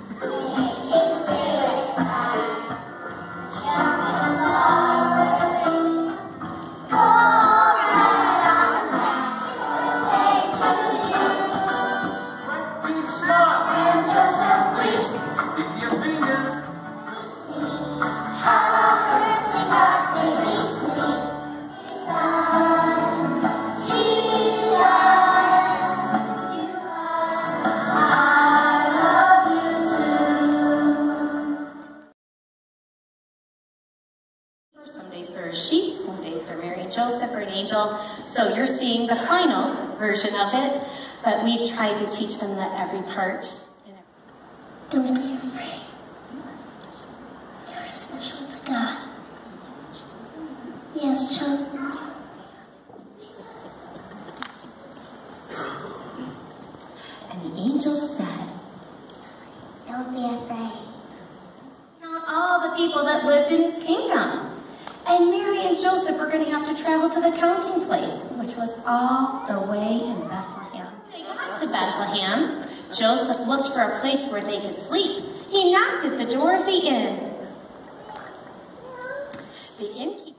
Some days they're a sheep, some days they're Mary and Joseph or an angel. So you're seeing the final version of it, but we've tried to teach them that every part. Don't be afraid. You're special to God. He has chosen you. And the angel said, Don't be afraid. Count all the people that lived in his kingdom. And Mary and Joseph were going to have to travel to the counting place, which was all the way in Bethlehem. When they got to Bethlehem, Joseph looked for a place where they could sleep. He knocked at the door of the inn. The innkeeper.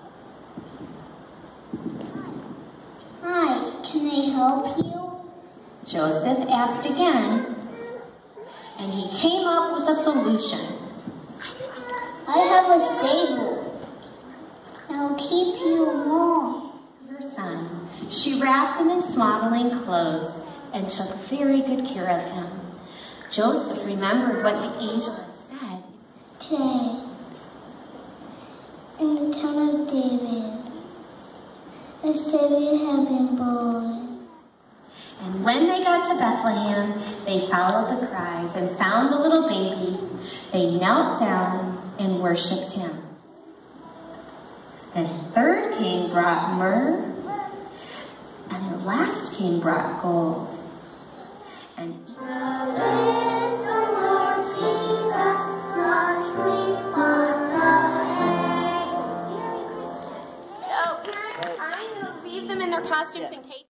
Hi, can I help you? Joseph asked again, and he came up with a solution. I have a stable. I'll keep you warm. Her son, she wrapped him in swaddling clothes and took very good care of him. Joseph remembered what the angel had said. Today, in the town of David, a Savior had been born. And when they got to Bethlehem, they followed the cries and found the little baby. They knelt down and worshiped him. The third king brought myrrh, and the last king brought gold. And I'm going to leave them in their costumes in case.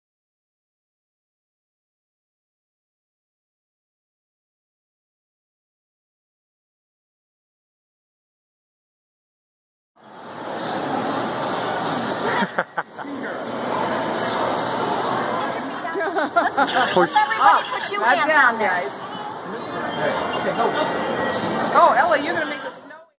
Push up. Right down, guys. Oh, Ella, you're gonna make.